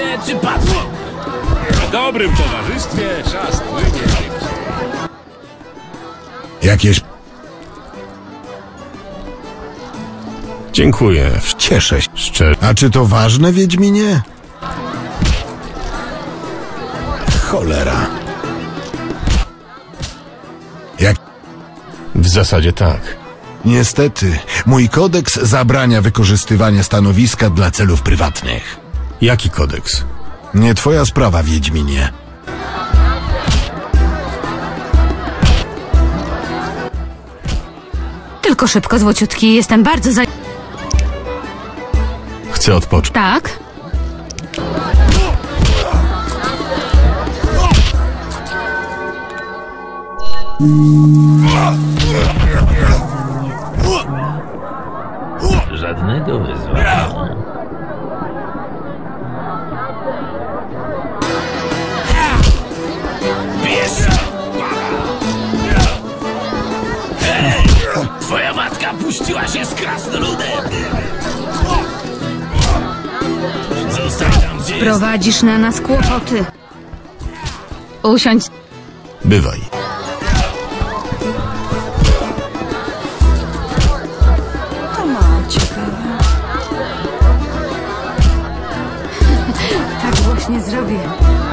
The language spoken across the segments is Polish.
czy patrzę? W dobrym towarzystwie czas płynie. Jakieś... Dziękuję. Cieszę się. Szczerze. A czy to ważne, Wiedźminie? Cholera. Jak... W zasadzie tak. Niestety, mój kodeks zabrania wykorzystywania stanowiska dla celów prywatnych. Jaki kodeks? Nie twoja sprawa, Wiedźminie. Tylko szybko, złociutki. Jestem bardzo za... Chcę odpocząć. Tak? Żadnego wyzwania. Twoja matka puściła się z krasnoludem. Zostań tam, gdzie jest. Prowadzisz na nas kłopoty. Usiądź. Bywaj. To mało ciekawe. Tak właśnie zrobię.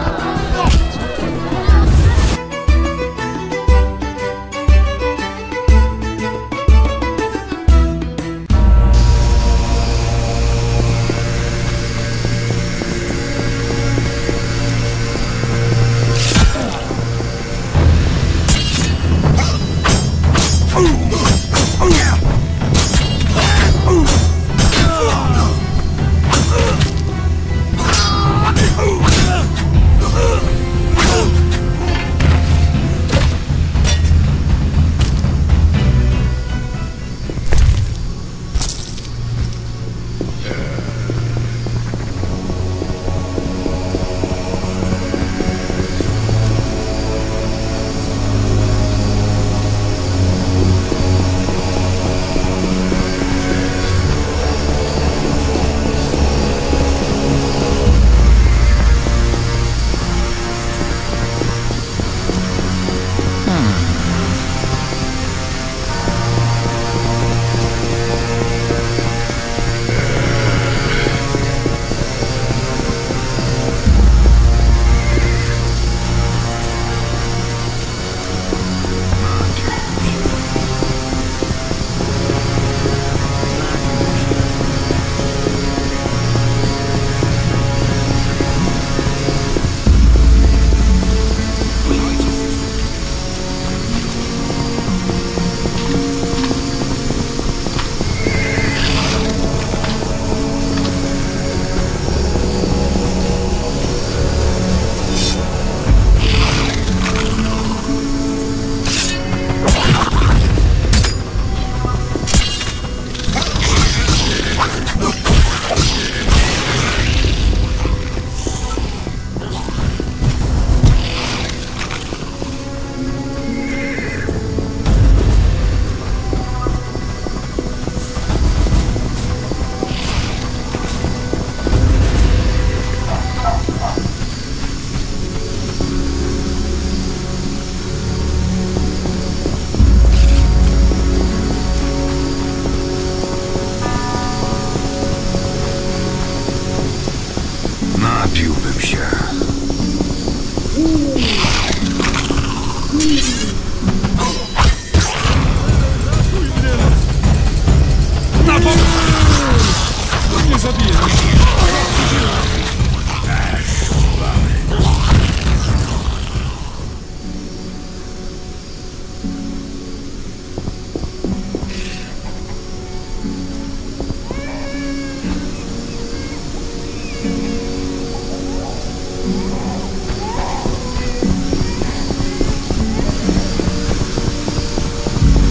Napiłbym się. Nie zabiję.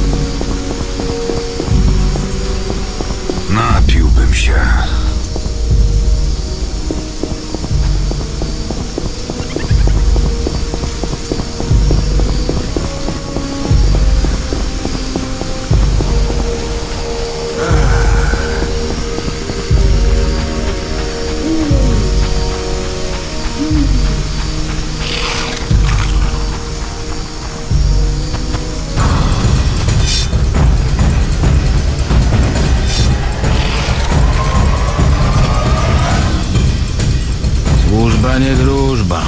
Napiłbym się. Wroga nie wróżba.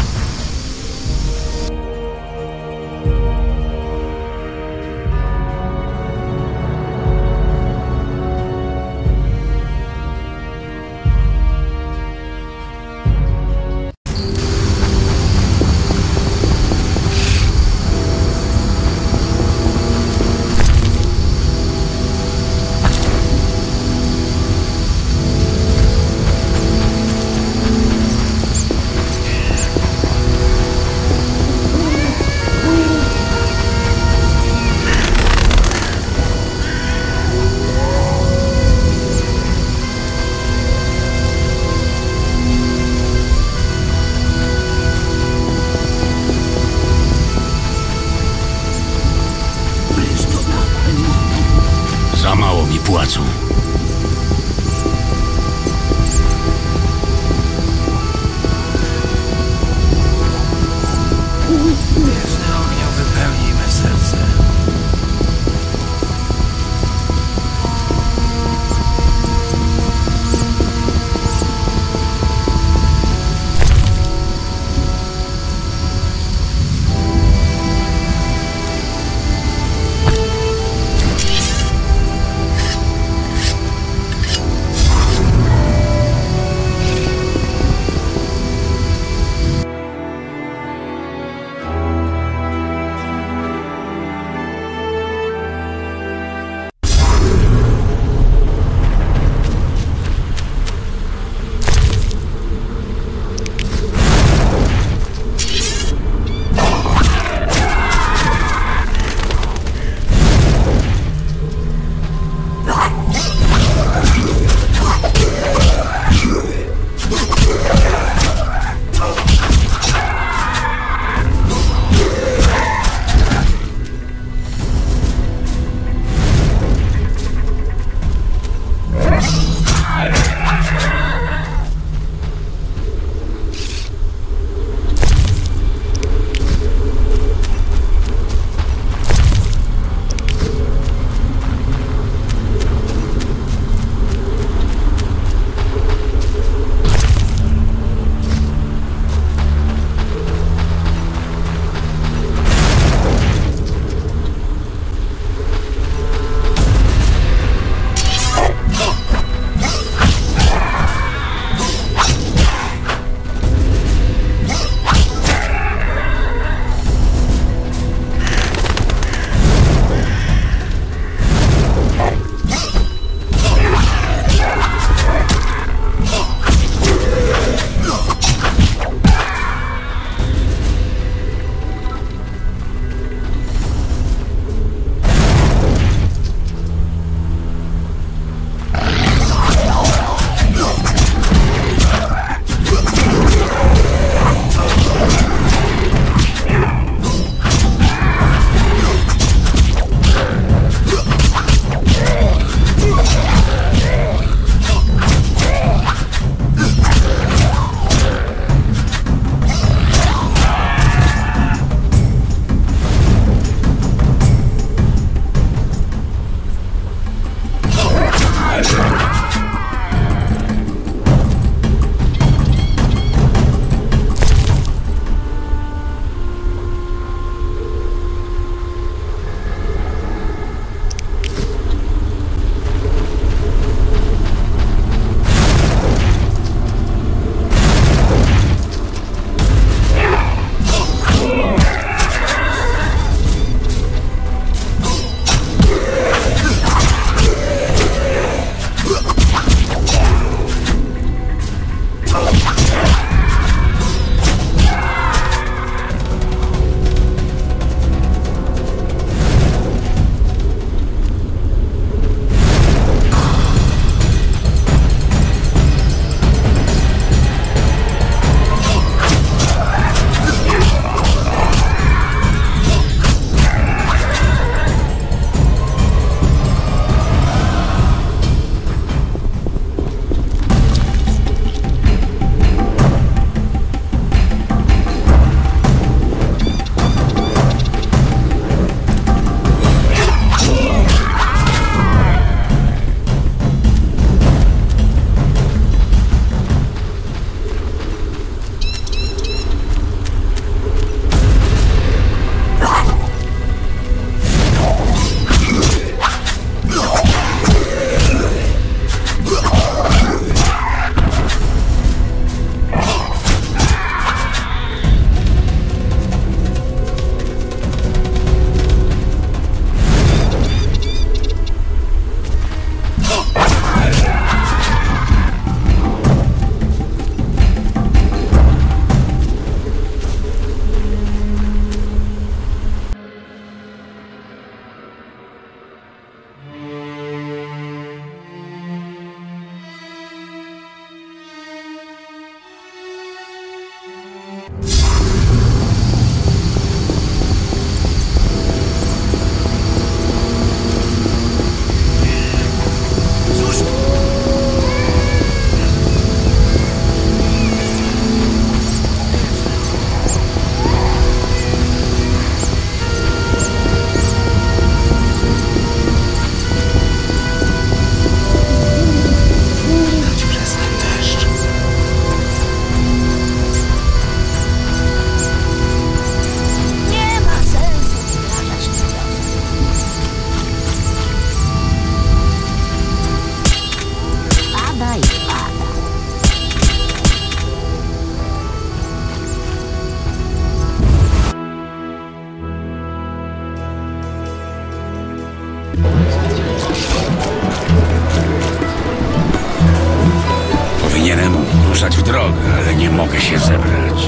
powinienem ruszać w drogę, ale nie mogę się zebrać.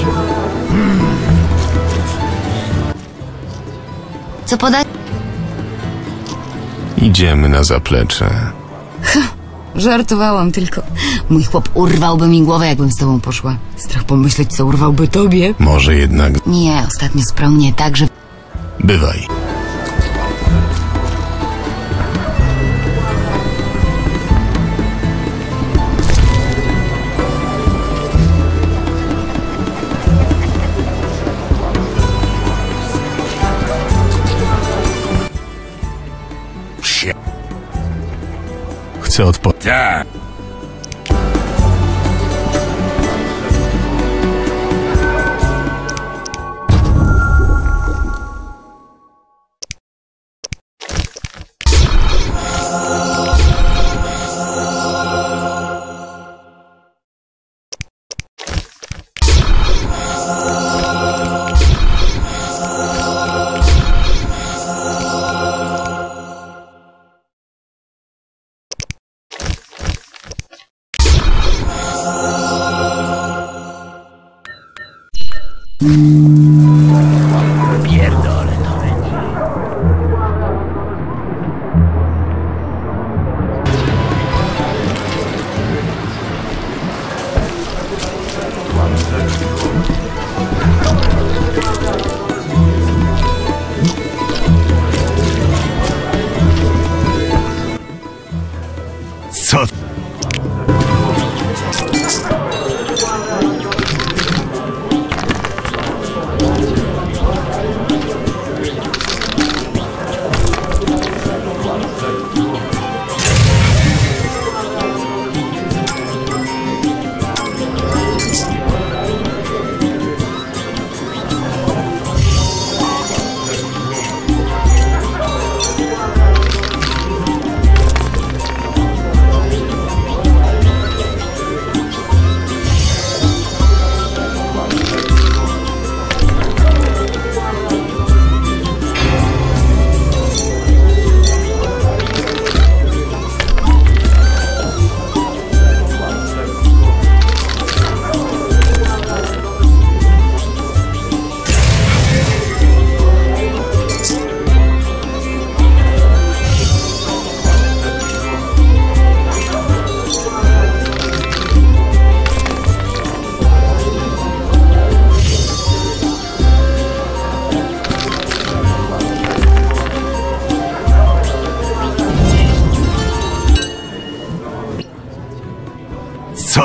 Co podać? Idziemy na zaplecze. Żartowałam tylko. Mój chłop urwałby mi głowę, jakbym z tobą poszła. Strach pomyśleć, co urwałby tobie. Może jednak... Nie, ostatnio sprał mnie tak, że... Bywaj. Chcę odpocząć. Tak. Pierdolę to będzie. Co? Co?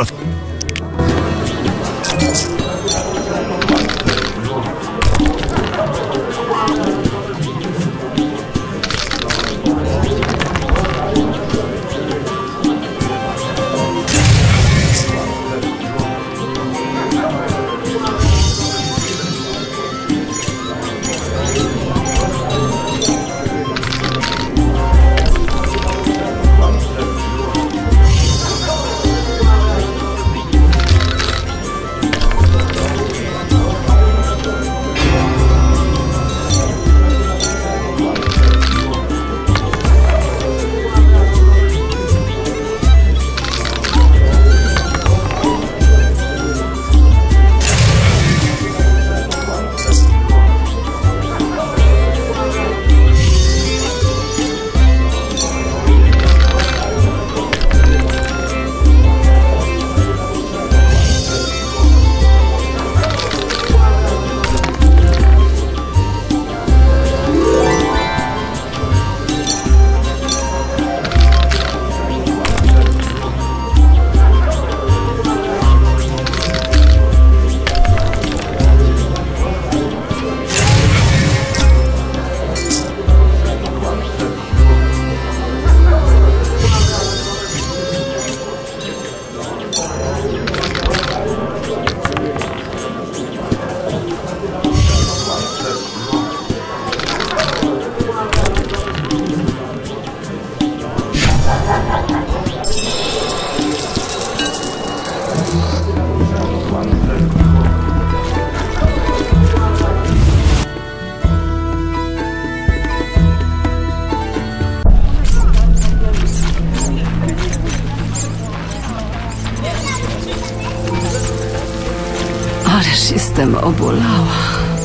Ależ jestem obolała.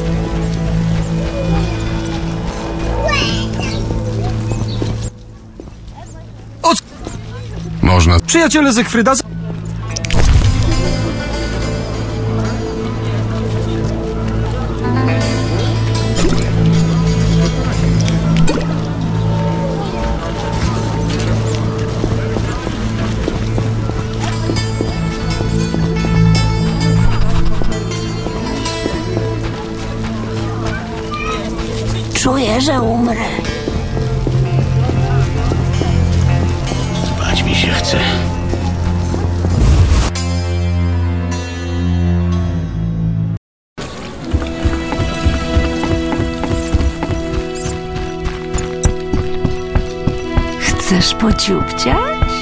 Można... Przyjaciele Zygfryda... Czuję, że umrę. Spać mi się chce. Chcesz pociupciać?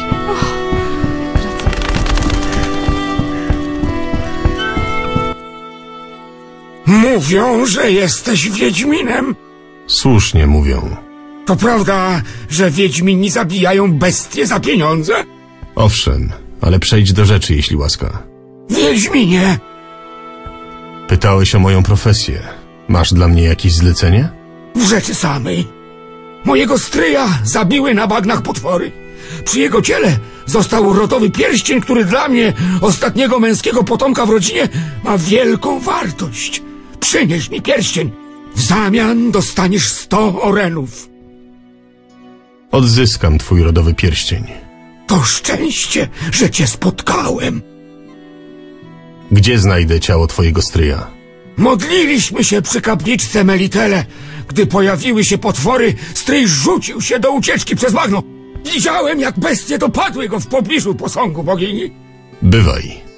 Mówią, że jesteś Wiedźminem. Słusznie mówią. To prawda, że Wiedźmini zabijają bestie za pieniądze? Owszem, ale przejdź do rzeczy, jeśli łaska. Wiedźminie! Pytałeś o moją profesję. Masz dla mnie jakieś zlecenie? W rzeczy samej. Mojego stryja zabiły na bagnach potwory. Przy jego ciele został rodowy pierścień, który dla mnie, ostatniego męskiego potomka w rodzinie, ma wielką wartość. Przynieś mi pierścień. W zamian dostaniesz 100 orenów. Odzyskam twój rodowy pierścień. To szczęście, że cię spotkałem. Gdzie znajdę ciało twojego stryja? Modliliśmy się przy kapliczce Melitele. Gdy pojawiły się potwory, stryj rzucił się do ucieczki przez bagno. Widziałem, jak bestie dopadły go w pobliżu posągu bogini. Bywaj.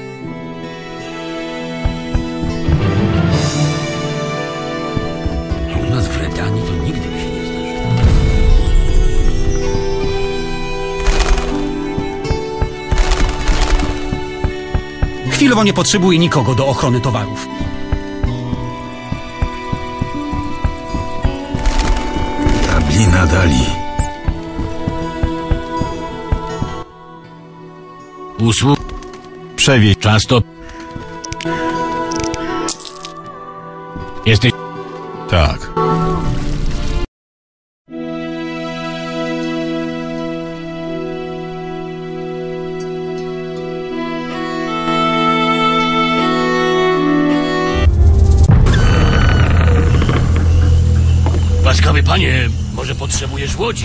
U nas w Redanii to nigdy mi się nie zdarzy. Chwilowo nie potrzebuję nikogo do ochrony towarów. Tablina Dali. Usług. Przewieź. Czas to... Jesteś... Tak. Łaskawy panie, może potrzebujesz łodzi?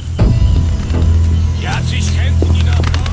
Jacyś chętni na to?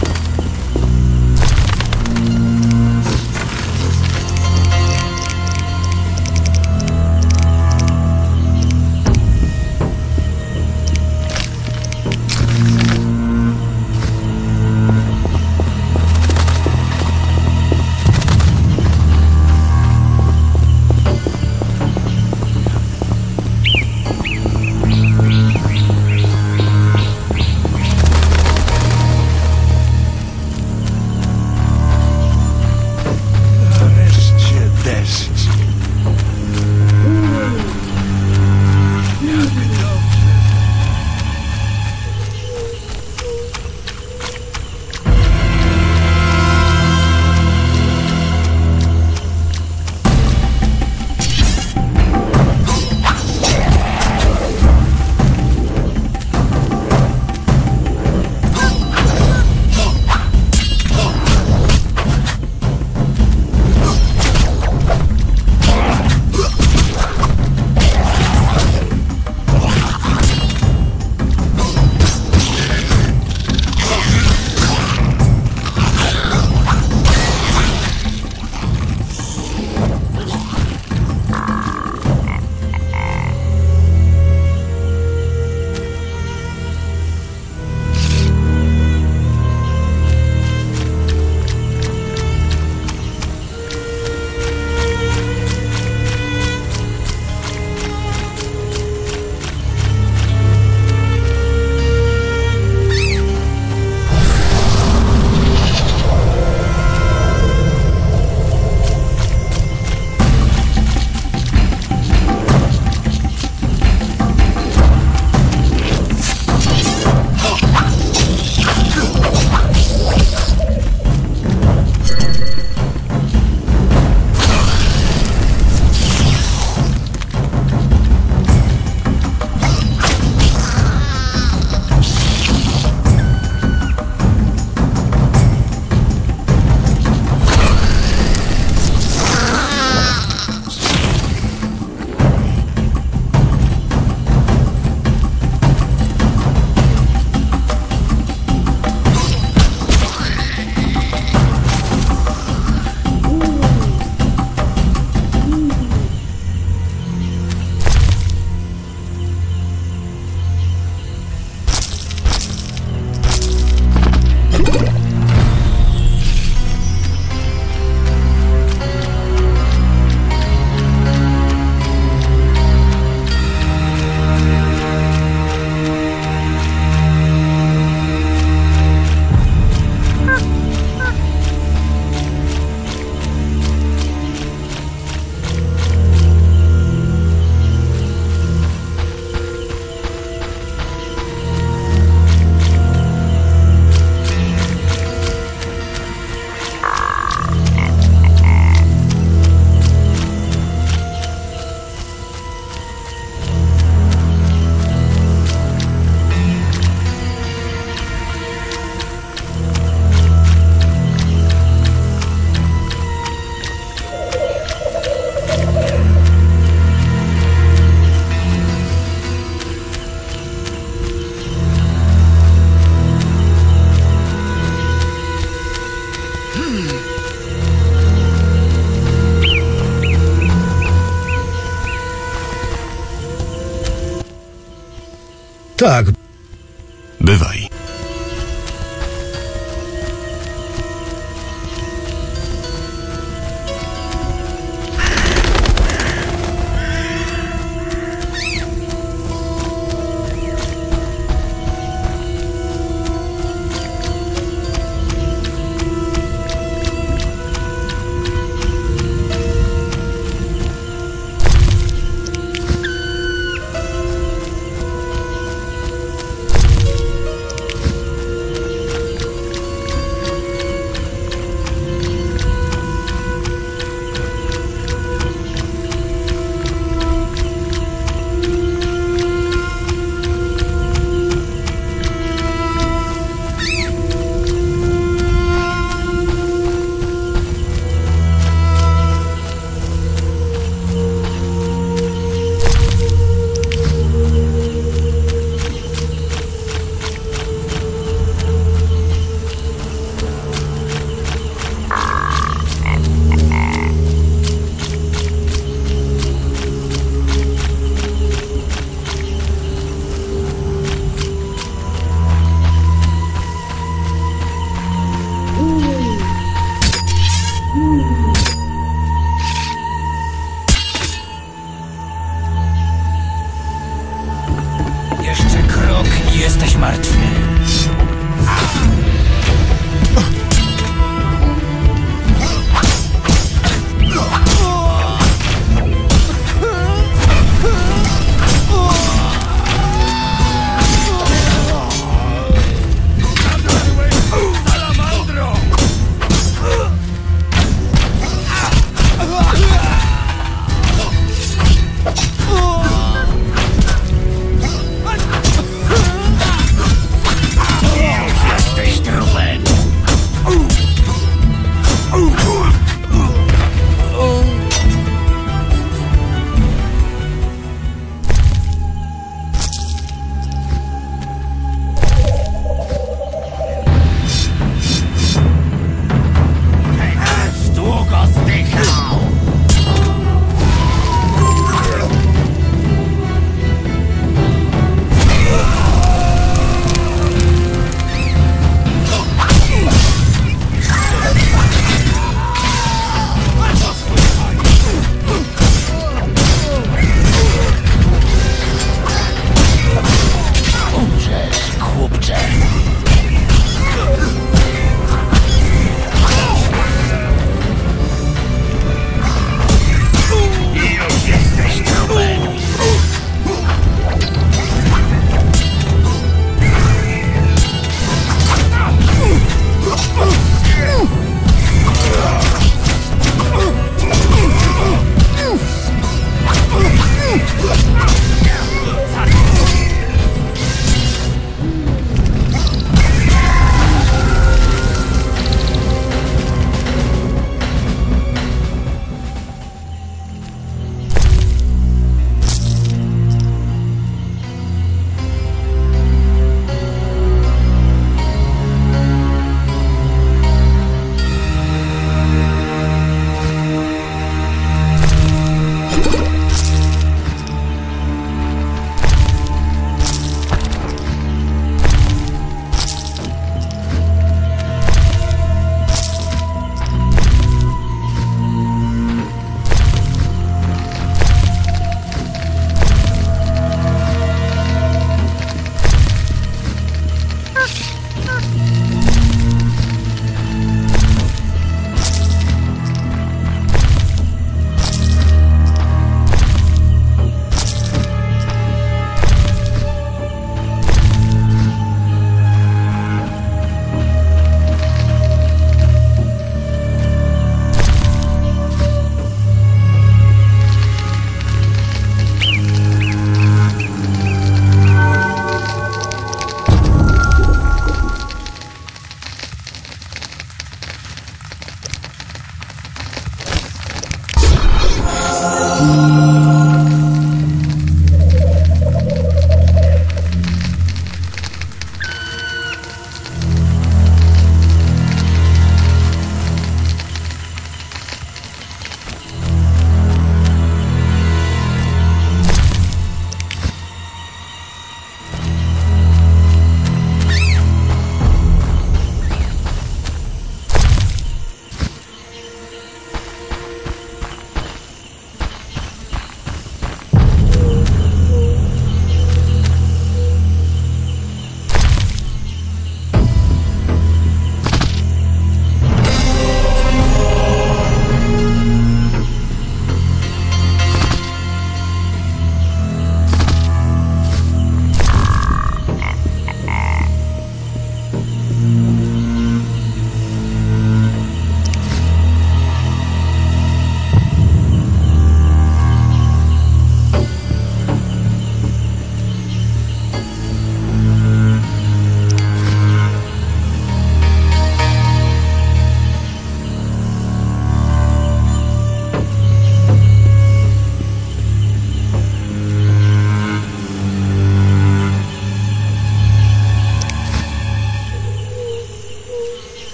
Tak, Bywaj.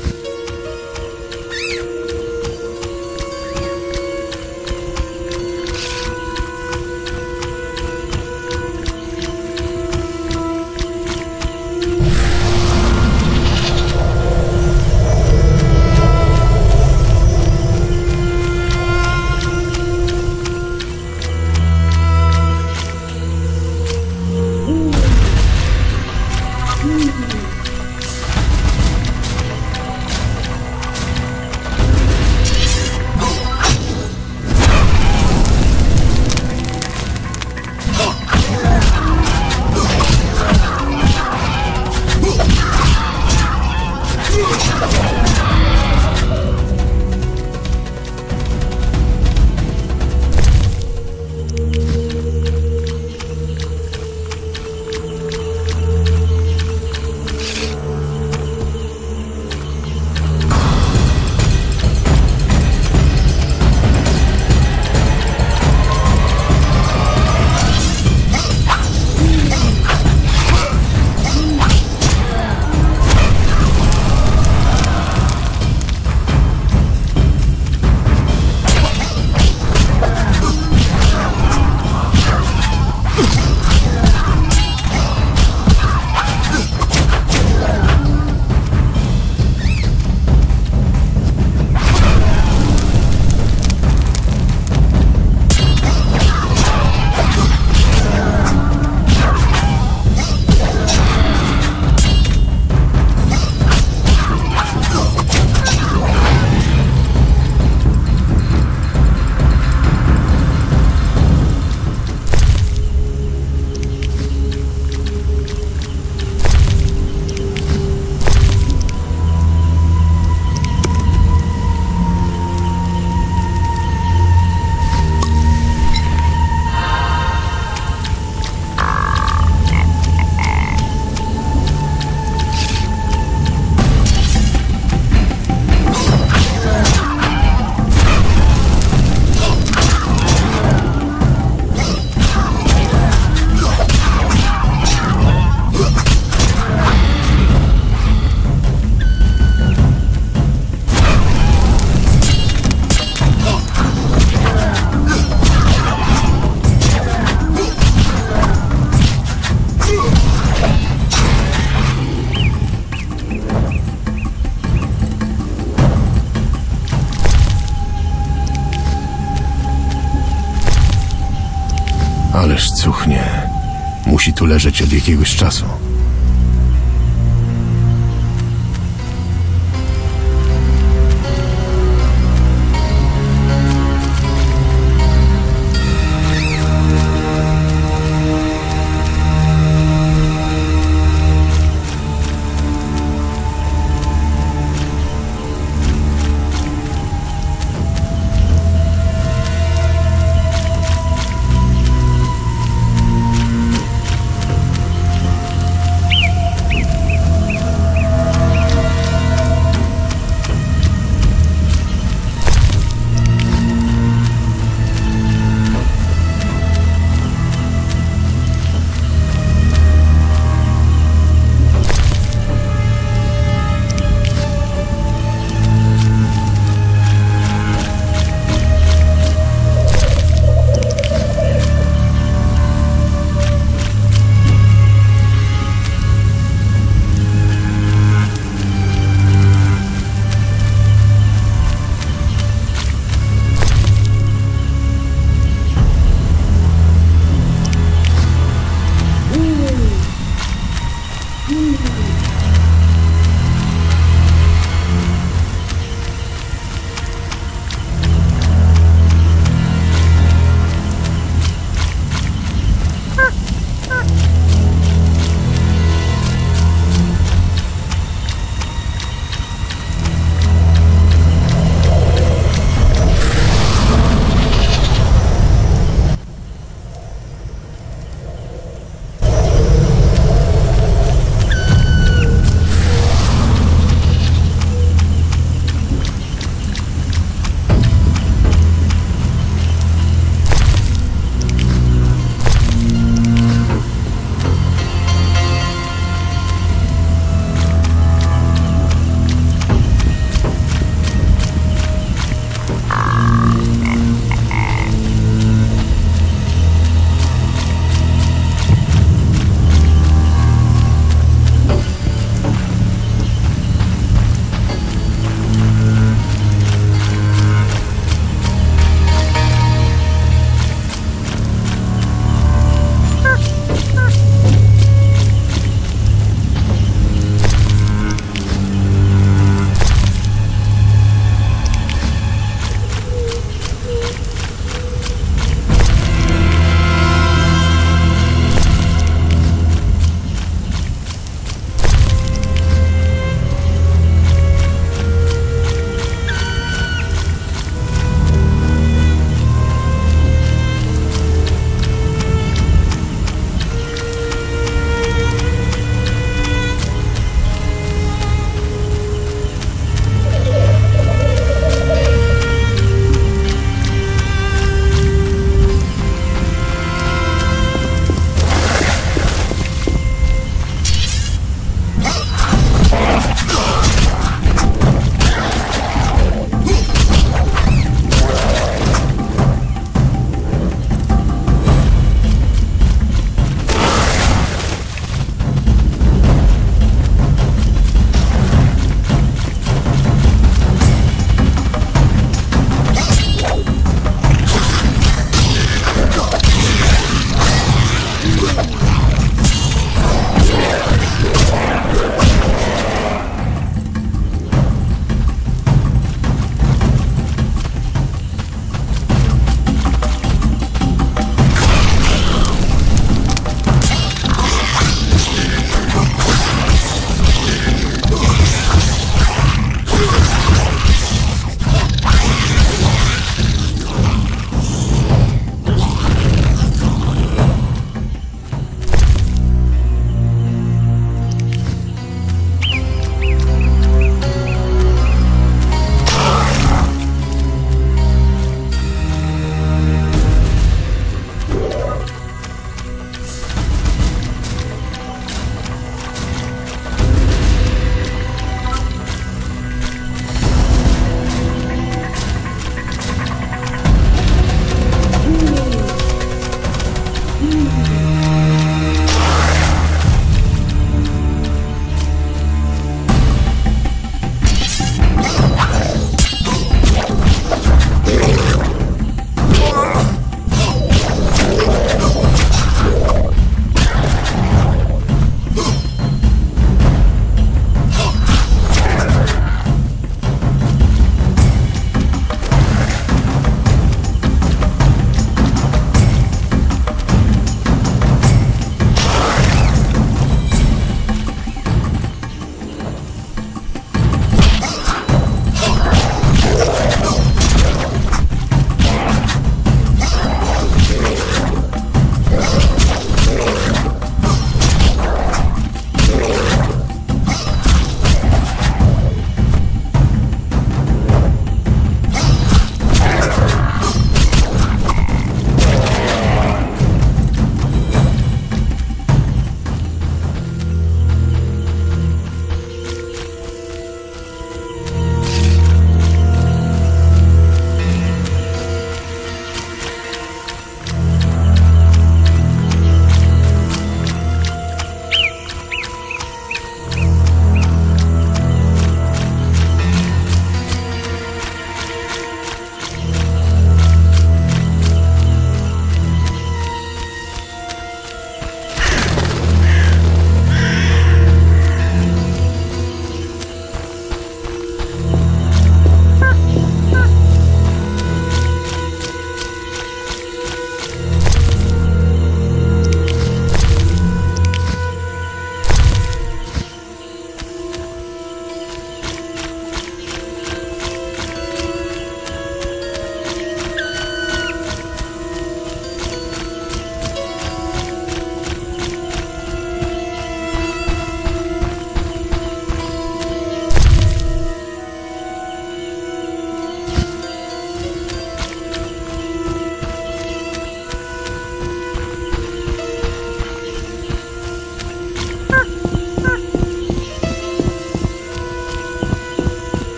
Ależ cuchnie. Musi tu leżeć od jakiegoś czasu.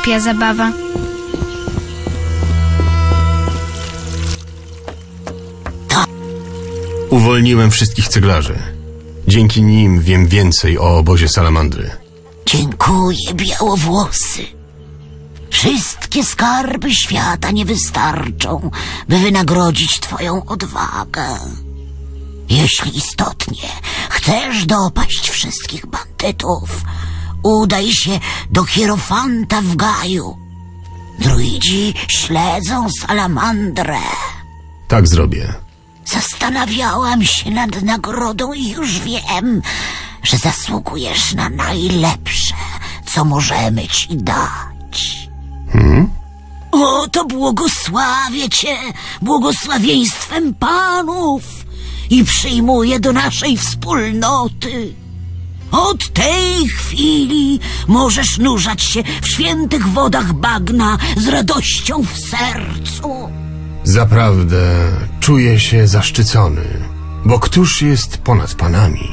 głupia zabawa. Uwolniłem wszystkich ceglarzy. Dzięki nim wiem więcej o obozie salamandry. Dziękuję, białowłosy. Wszystkie skarby świata nie wystarczą, by wynagrodzić twoją odwagę. Jeśli istotnie chcesz dopaść wszystkich bandytów, udaj się do hierofanta w Gaju. Druidzi śledzą salamandrę. Tak zrobię. Zastanawiałam się nad nagrodą i już wiem, że zasługujesz na najlepsze, co możemy ci dać. O, to błogosławię cię błogosławieństwem panów i przyjmuję do naszej wspólnoty. Od tej chwili możesz nurzać się w świętych wodach bagna z radością w sercu. Zaprawdę czuję się zaszczycony, bo któż jest ponad panami?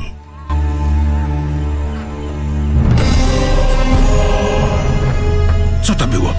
Co to było?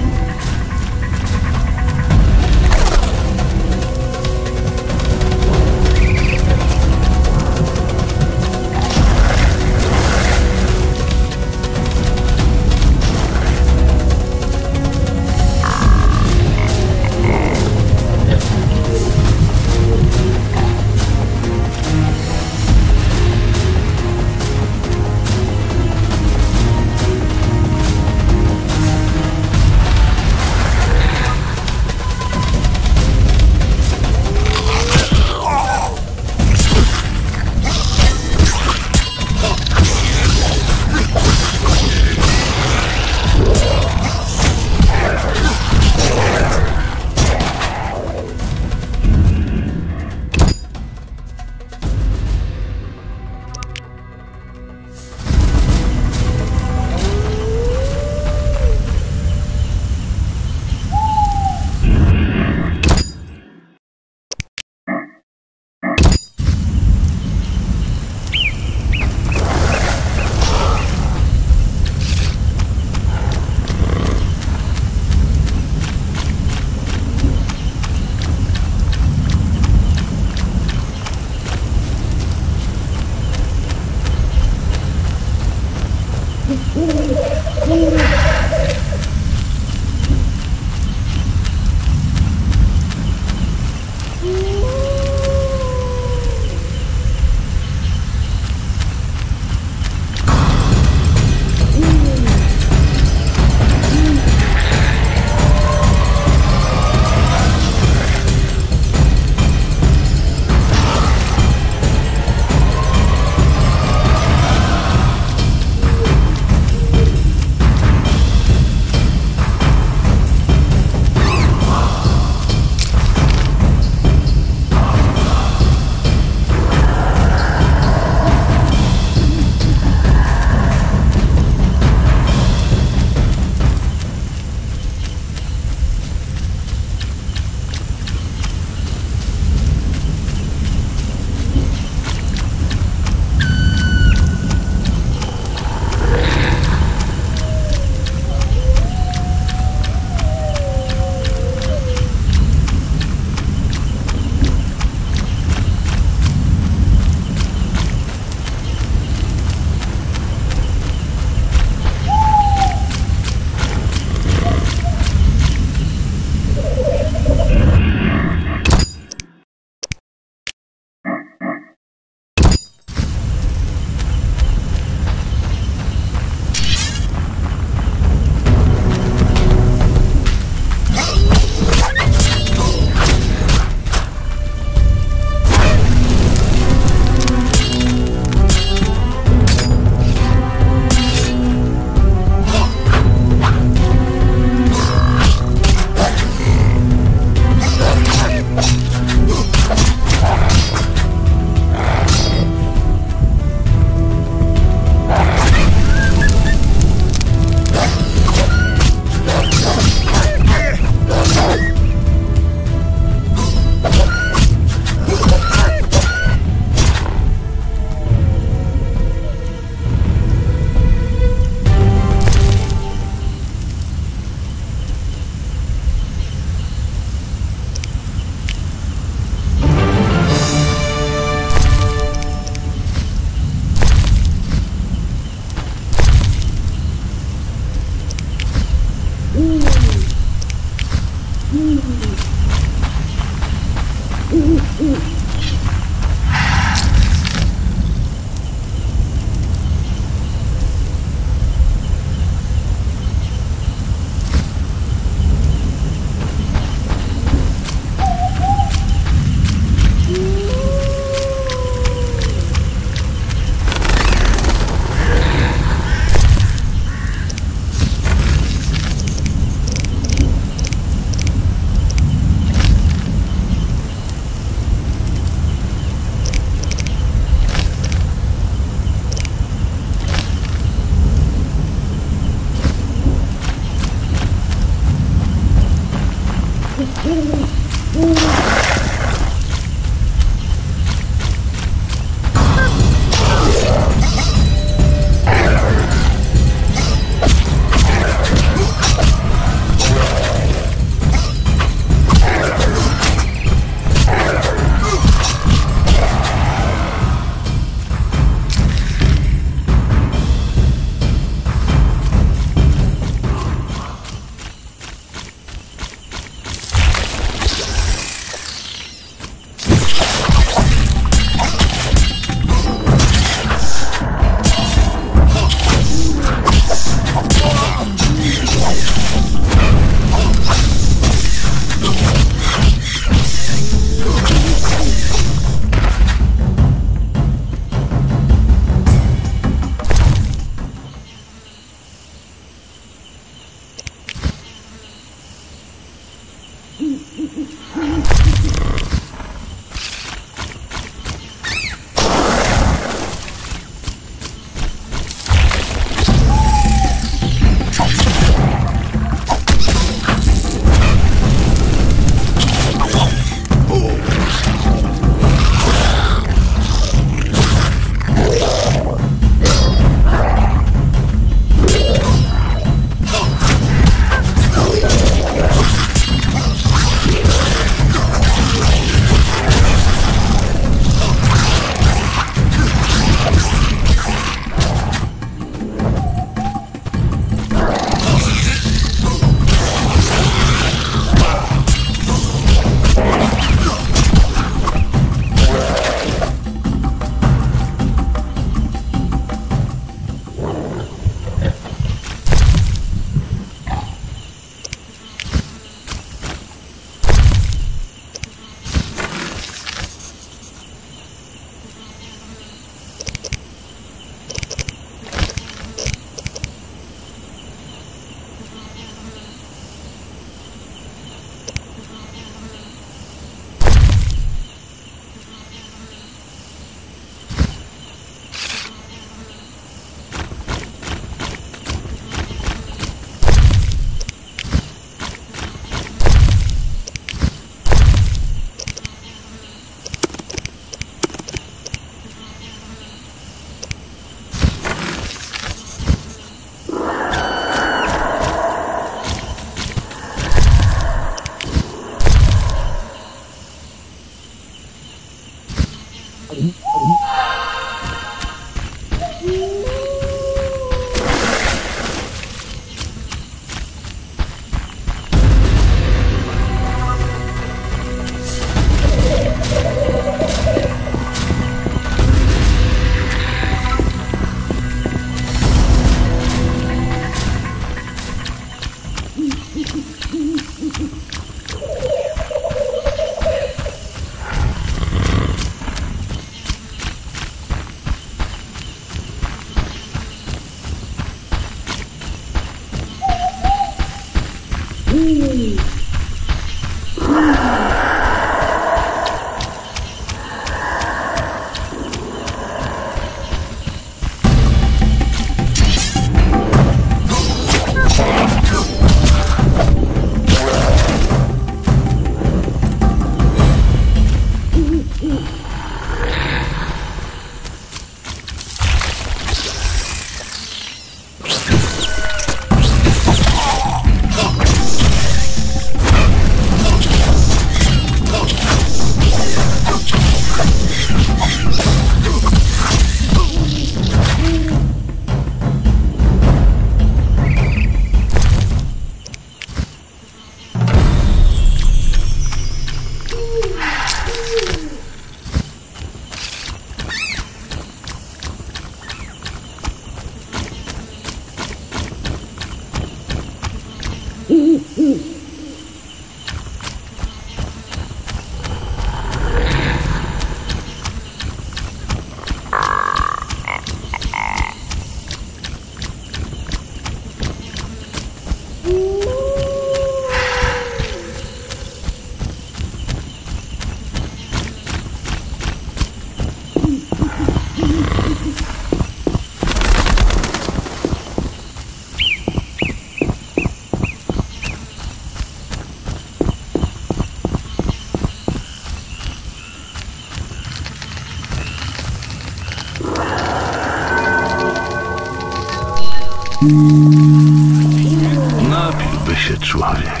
Napiłby się człowiek.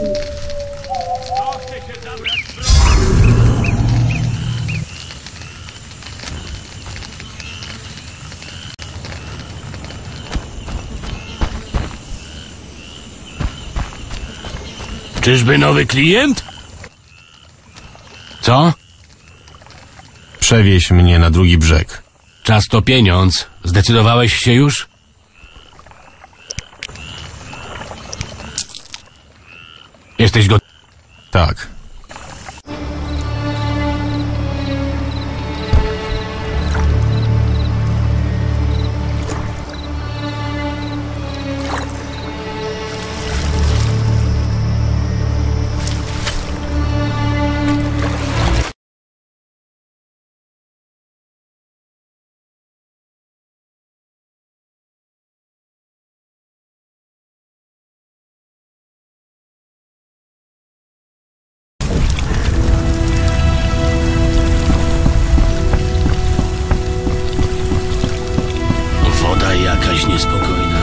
Czyżby nowy klient? Co? Przewieź mnie na drugi brzeg. Czas to pieniądz. Zdecydowałeś się już? Jesteś gotowy? Tak. Woda jakaś niespokojna.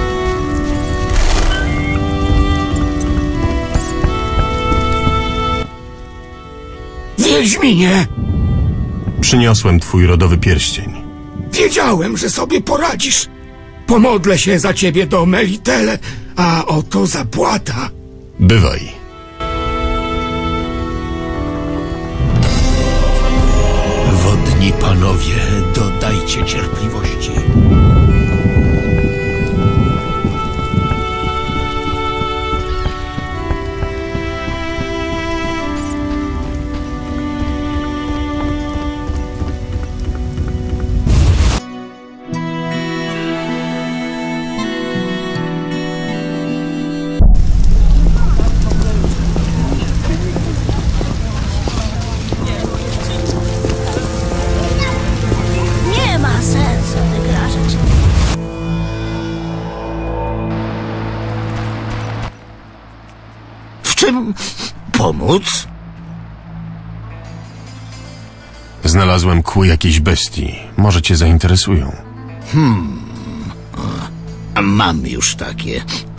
Wiedźminie! Przyniosłem twój rodowy pierścień. Wiedziałem, że sobie poradzisz. Pomodlę się za ciebie do Melitele, a oto zapłata. Bywaj. Wodni panowie, dodajcie cierpliwości. Nie ma sensu wygrażać. W czym pomóc? Znalazłem kły jakiejś bestii. Może cię zainteresują. Mam już takie.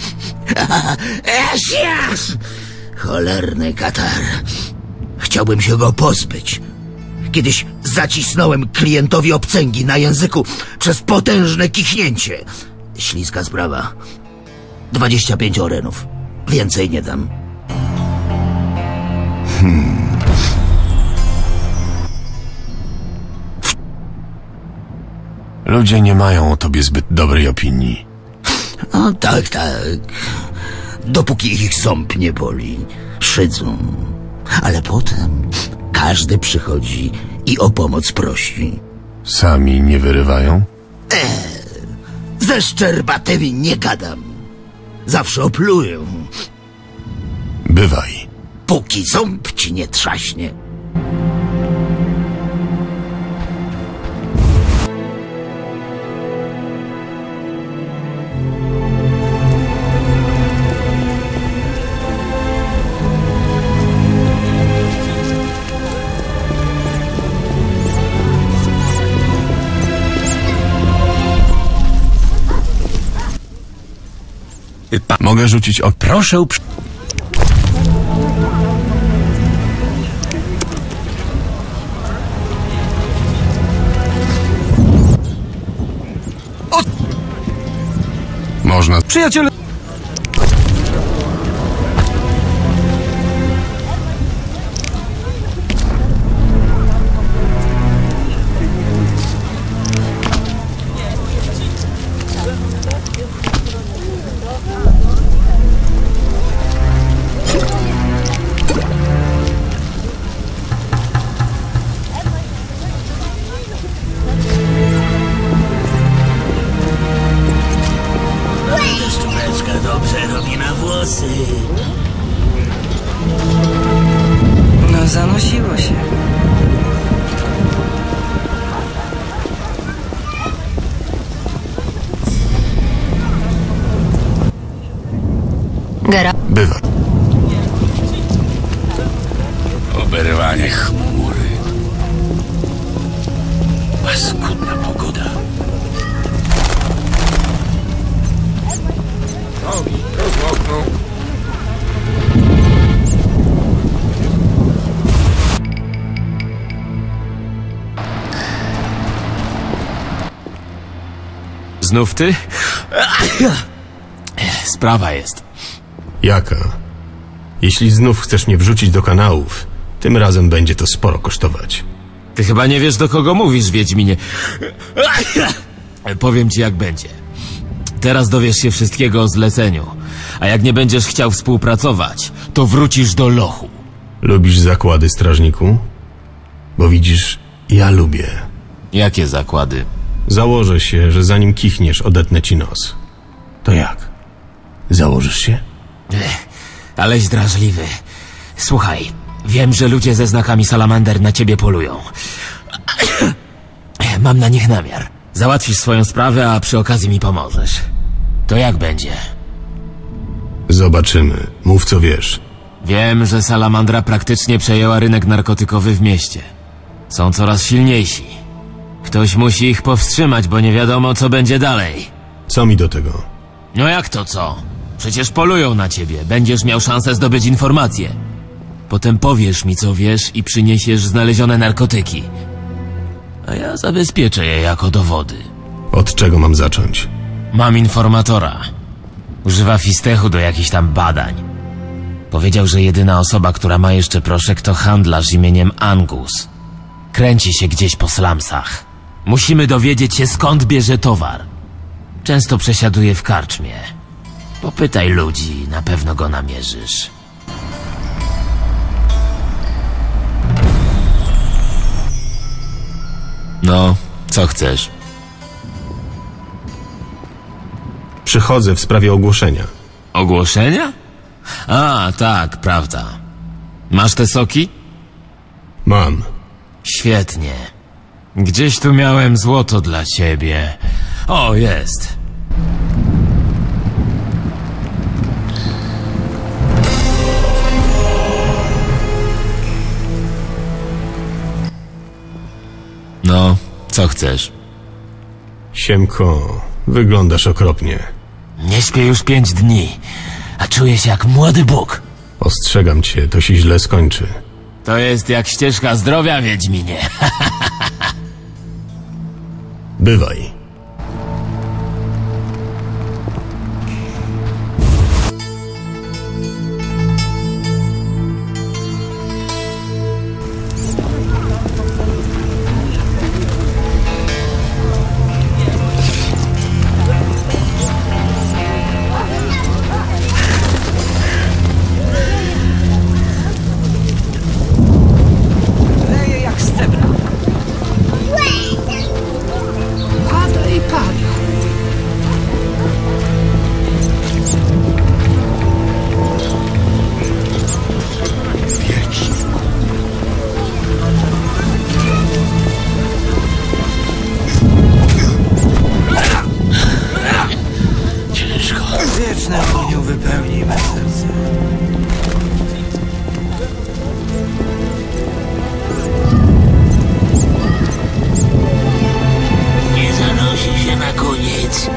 Jas! Cholerny katar. Chciałbym się go pozbyć. Kiedyś Zacisnąłem klientowi obcęgi na języku przez potężne kichnięcie. Śliska sprawa. 25 orenów. Więcej nie dam. Ludzie nie mają o tobie zbyt dobrej opinii. O, tak. Dopóki ich ząb nie boli, szydzą. Ale potem każdy przychodzi i o pomoc prosi. Sami nie wyrywają? Ze szczerbatymi nie gadam. Zawsze opluję. Bywaj. Póki ząb ci nie trzaśnie. Mogę rzucić o... Proszę Można... Przyjaciele... Szczupeczka dobrze robi na włosy. No, zanosiło się. Bywa. Oberwanie chmury. Paskudna pogoda. Znów ty? Sprawa jest. Jaka? Jeśli znów chcesz mnie wrzucić do kanałów, tym razem będzie to sporo kosztować. Ty chyba nie wiesz, do kogo mówisz, Wiedźminie. Powiem ci, jak będzie. Teraz dowiesz się wszystkiego o zleceniu, a jak nie będziesz chciał współpracować, to wrócisz do lochu. Lubisz zakłady, strażniku? Bo widzisz, ja lubię. Jakie zakłady? Założę się, że zanim kichniesz, odetnę ci nos. To jak? Założysz się? Aleś drażliwy. Słuchaj, wiem, że ludzie ze znakami salamander na ciebie polują. Mam na nich namiar. Załatwisz swoją sprawę, a przy okazji mi pomożesz. To jak będzie? Zobaczymy. Mów, co wiesz. Wiem, że salamandra praktycznie przejęła rynek narkotykowy w mieście. Są coraz silniejsi. Ktoś musi ich powstrzymać, bo nie wiadomo, co będzie dalej. Co mi do tego? No jak to co? Przecież polują na ciebie. Będziesz miał szansę zdobyć informacje. Potem powiesz mi, co wiesz i przyniesiesz znalezione narkotyki. A ja zabezpieczę je jako dowody. Od czego mam zacząć? Mam informatora. Używa fistechu do jakichś tam badań. Powiedział, że jedyna osoba, która ma jeszcze proszek, to handlarz imieniem Angus. Kręci się gdzieś po slumsach. Musimy dowiedzieć się, skąd bierze towar. Często przesiaduje w karczmie. Popytaj ludzi, na pewno go namierzysz. No, co chcesz? Przychodzę w sprawie ogłoszenia. Ogłoszenia? A, tak, prawda. Masz te soki? Mam. Świetnie. Gdzieś tu miałem złoto dla ciebie. O, jest. No, co chcesz? Siemko, wyglądasz okropnie. Nie śpię już 5 dni, a czuję się jak młody Bóg. Ostrzegam cię, to się źle skończy. To jest jak ścieżka zdrowia, Wiedźminie. Bywaj. Leje jak stebra. Pada i pada. Ciężko. Wieczne ogniu wypełni me serce. Nie zanosi się na koniec.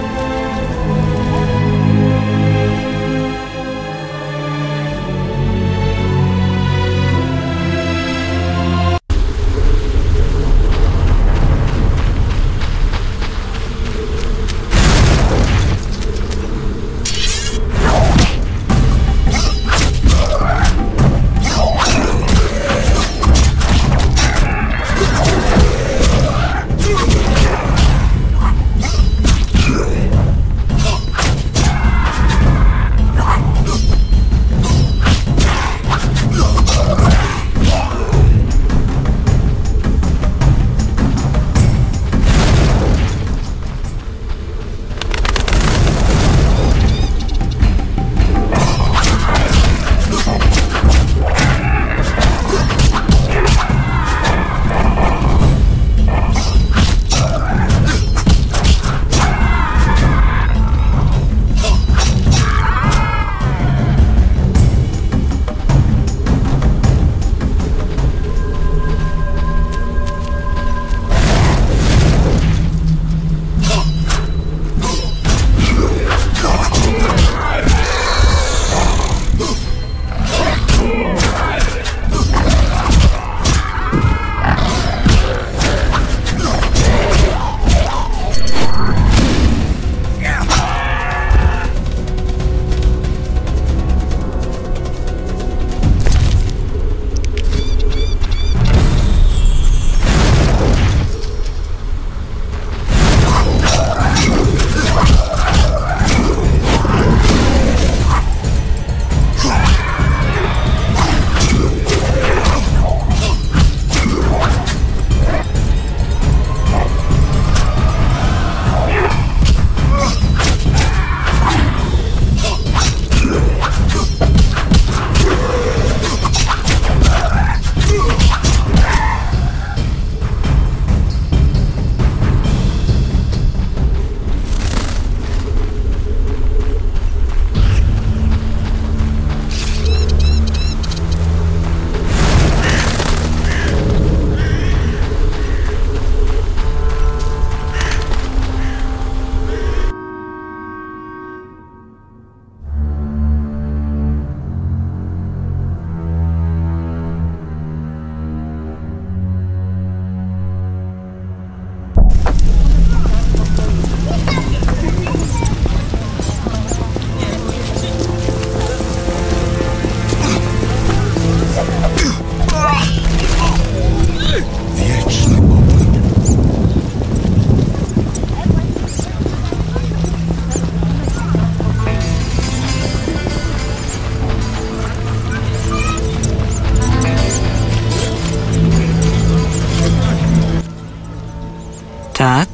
Tak?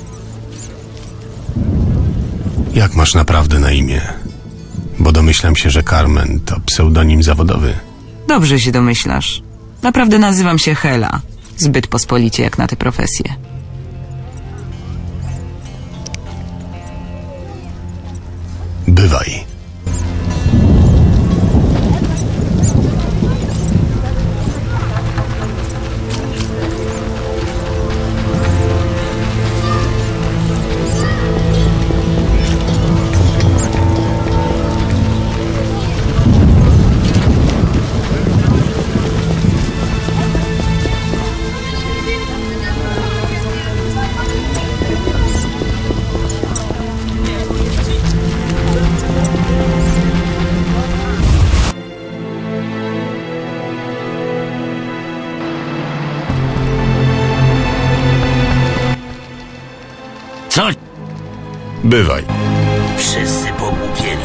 Jak masz naprawdę na imię? Bo domyślam się, że Carmen to pseudonim zawodowy. Dobrze się domyślasz. Naprawdę nazywam się Hela. Zbyt pospolicie jak na tę profesję. Bywaj. Co? Bywaj. Wszyscy pogłupieli.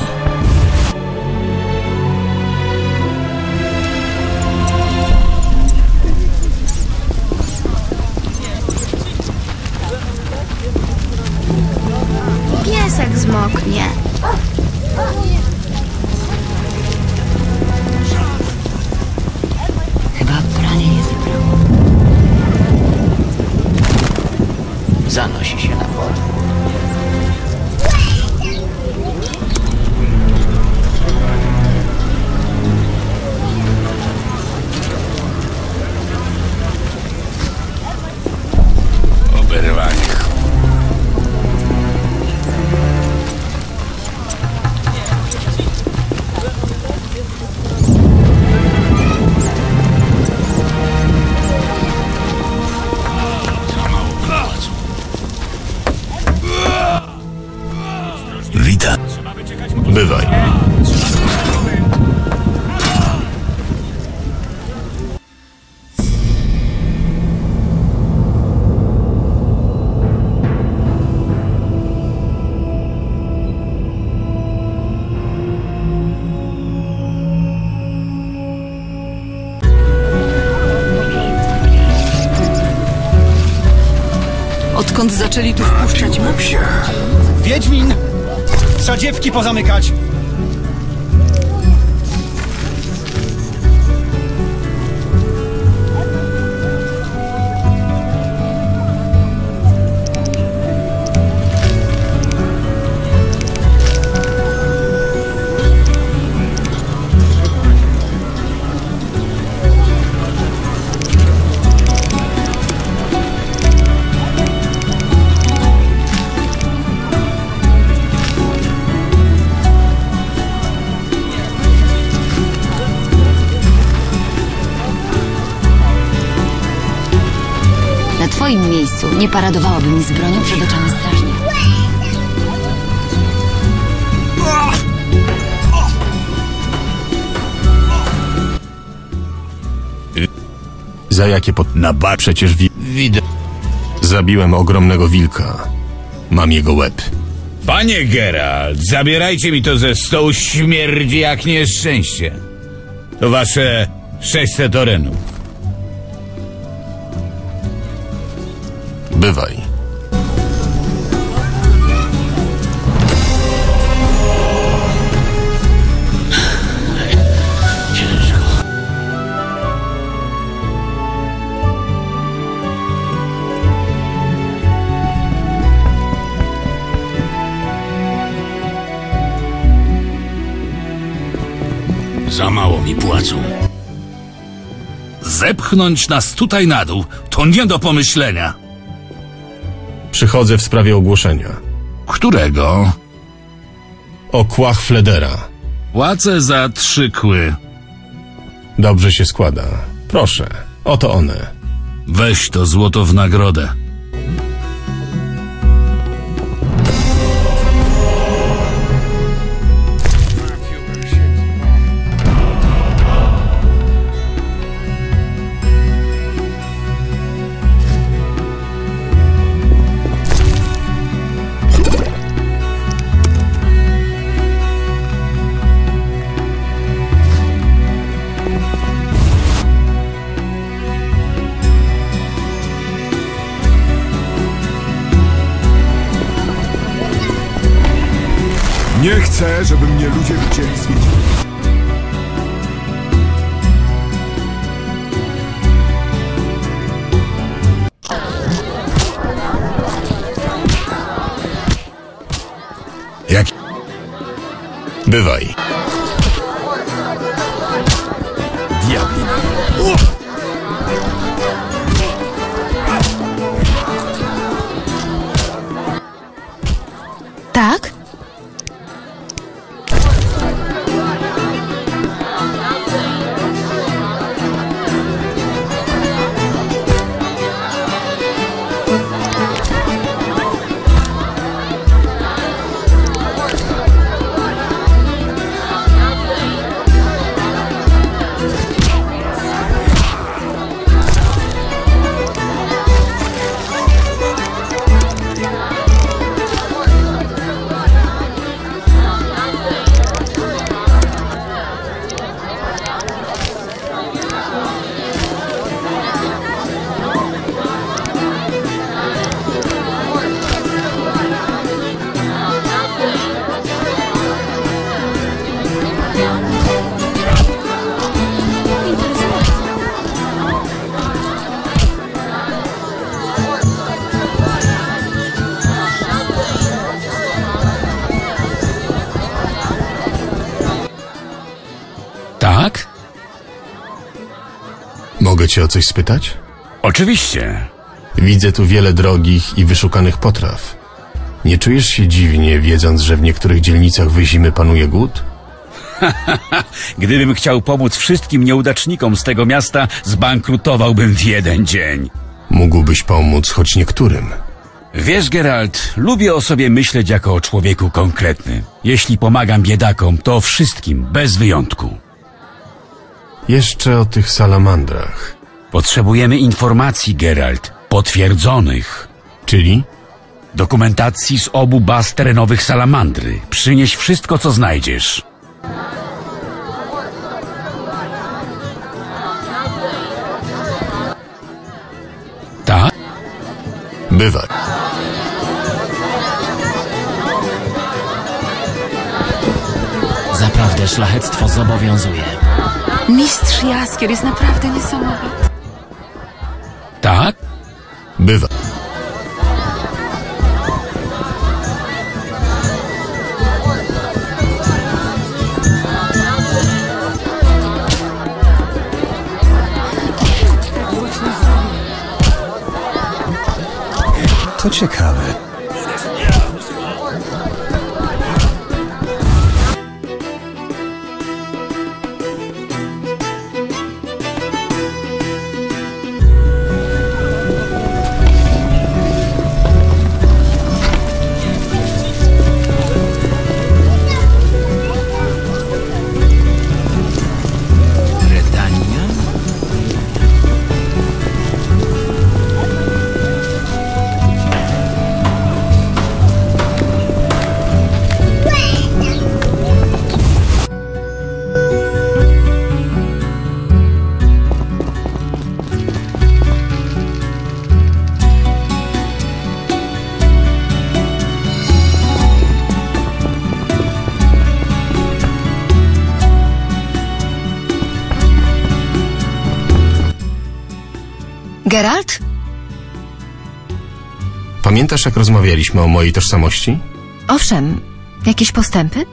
Piesek zmoknie. Chyba pranie nie zebrało. Zanosi się na wodę. Oberwanie. Witam. Bywaj. Odkąd zaczęli tu wpuszczać mopsie? Wiedźmin! Trzeba dziewki pozamykać! Na twoim miejscu nie paradowałabym z bronią przed oczami strażnika. Za jakie Przecież Widzę. zabiłem ogromnego wilka. Mam jego łeb. Panie Geralt, zabierajcie mi to ze stołu, śmierdzi jak nieszczęście. To wasze 600 orenów. Bywaj. Za mało mi płacą. Zepchnąć nas tutaj na dół to nie do pomyślenia. Przychodzę w sprawie ogłoszenia. Którego? O kłach Fledera. Płacę za 3 kły. Dobrze się składa. Proszę, oto one. Weź to złoto w nagrodę. Nie chcę, żeby mnie ludzie widzieli z Wiedźminem. Jak? Bywaj. Diabli. Tak? Mogę cię o coś spytać? Oczywiście. Widzę tu wiele drogich i wyszukanych potraw. Nie czujesz się dziwnie, wiedząc, że w niektórych dzielnicach Wyzimy panuje głód? Gdybym chciał pomóc wszystkim nieudacznikom z tego miasta, zbankrutowałbym w jeden dzień. Mógłbyś pomóc choć niektórym. Wiesz, Geralt, lubię o sobie myśleć jako o człowieku konkretnym. Jeśli pomagam biedakom, to wszystkim, bez wyjątku. Jeszcze o tych salamandrach. Potrzebujemy informacji, Geralt, potwierdzonych. Czyli? Dokumentacji z obu baz terenowych salamandry. Przynieś wszystko, co znajdziesz. Tak? Bywaj. Zaprawdę szlachectwo zobowiązuje. Mistrz Jaskier jest naprawdę niesamowity. Tak? Bywaj. To ciekawe. Geralt? Pamiętasz, jak rozmawialiśmy o mojej tożsamości? Owszem. Jakieś postępy?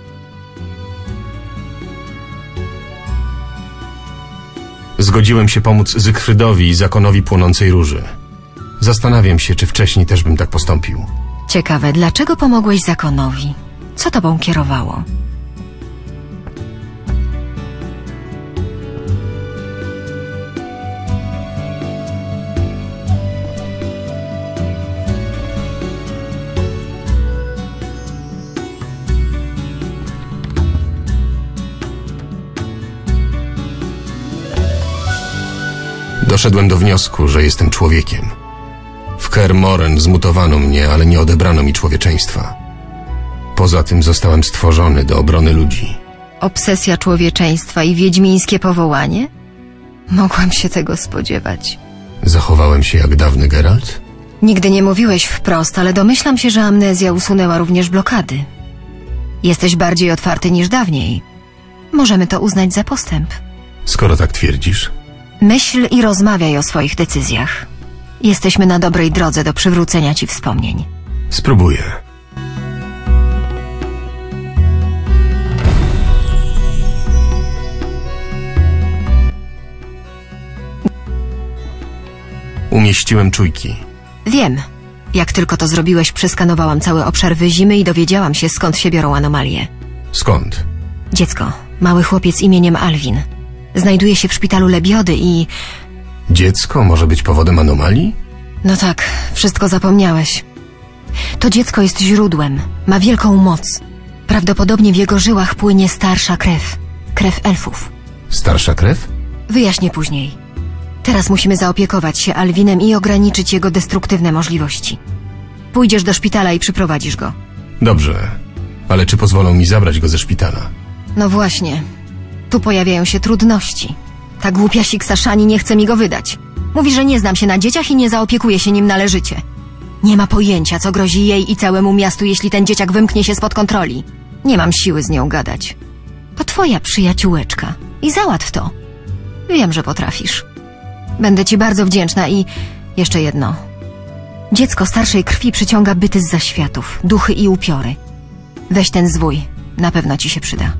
Zgodziłem się pomóc Zygfrydowi i zakonowi Płonącej Róży. Zastanawiam się, czy wcześniej też bym tak postąpił. Ciekawe, dlaczego pomogłeś zakonowi? Co tobą kierowało? Doszedłem do wniosku, że jestem człowiekiem. W Kaer Morhen zmutowano mnie, ale nie odebrano mi człowieczeństwa. Poza tym zostałem stworzony do obrony ludzi. Obsesja człowieczeństwa i wiedźmińskie powołanie? Mogłam się tego spodziewać. Zachowałem się jak dawny Geralt? Nigdy nie mówiłeś wprost, ale domyślam się, że amnezja usunęła również blokady. Jesteś bardziej otwarty niż dawniej. Możemy to uznać za postęp. Skoro tak twierdzisz. Myśl i rozmawiaj o swoich decyzjach. Jesteśmy na dobrej drodze do przywrócenia ci wspomnień. Spróbuję. Umieściłem czujki. Wiem. Jak tylko to zrobiłeś, przeskanowałam cały obszar Wyzimy i dowiedziałam się, skąd się biorą anomalie. Skąd? Dziecko, mały chłopiec imieniem Alwin. Znajduje się w szpitalu Lebiody i... Dziecko może być powodem anomalii? No tak, wszystko zapomniałeś. To dziecko jest źródłem, ma wielką moc. Prawdopodobnie w jego żyłach płynie starsza krew. Krew elfów. Starsza krew? Wyjaśnię później. Teraz musimy zaopiekować się Alwinem i ograniczyć jego destruktywne możliwości. Pójdziesz do szpitala i przyprowadzisz go. Dobrze, ale czy pozwolą mi zabrać go ze szpitala? No właśnie. Tu pojawiają się trudności. Ta głupia Siksaszani nie chce mi go wydać. Mówi, że nie znam się na dzieciach i nie zaopiekuje się nim należycie. Nie ma pojęcia, co grozi jej i całemu miastu, jeśli ten dzieciak wymknie się spod kontroli. Nie mam siły z nią gadać. To twoja przyjaciółeczka. I załatw to. Wiem, że potrafisz. Będę ci bardzo wdzięczna i... jeszcze jedno. Dziecko starszej krwi przyciąga byty z zaświatów, duchy i upiory. Weź ten zwój. Na pewno ci się przyda.